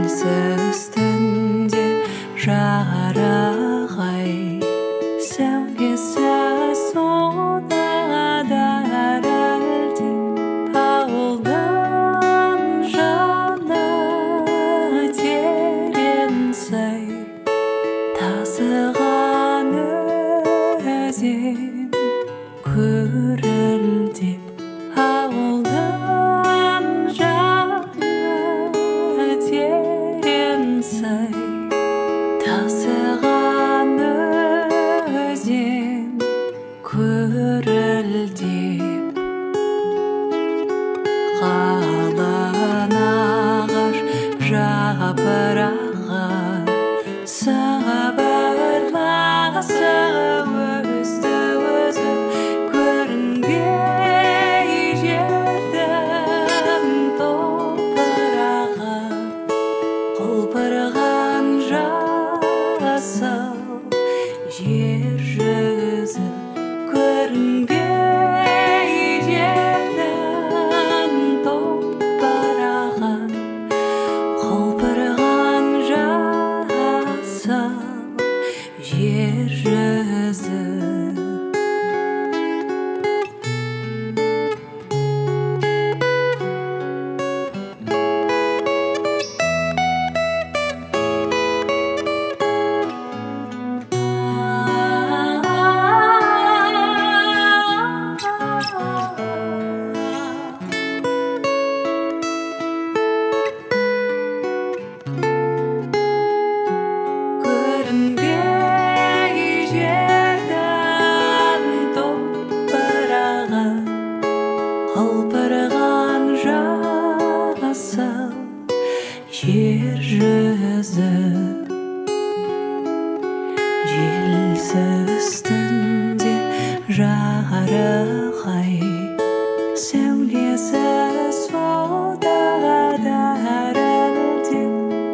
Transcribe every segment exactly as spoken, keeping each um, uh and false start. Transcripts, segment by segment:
үстінде жарағай сәулесі сонадар әлде ауылдан жаны терең сай тасыған өзен көрілдеп ауылдан жаны терең сай тасыған өзен көрілдеп қалың ағаш жапырағы сыбырлағысы өзді өзі көрінбей жердің топырағы құлпырған жасыл жер жүзі көрінбей жердің топырағы құлпырған жасыл жер жүзі құлпырған жасыл жер жүзі желсі үстінде жарығай сәулесі сонадар әлде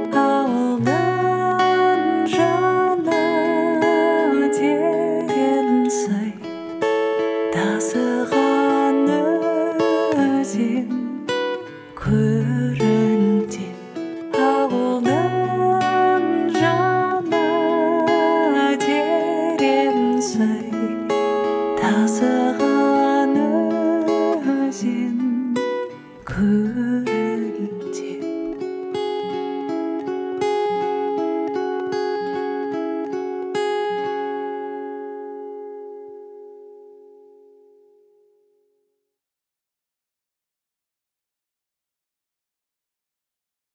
ауылдан жаны терең сай тасыған өзен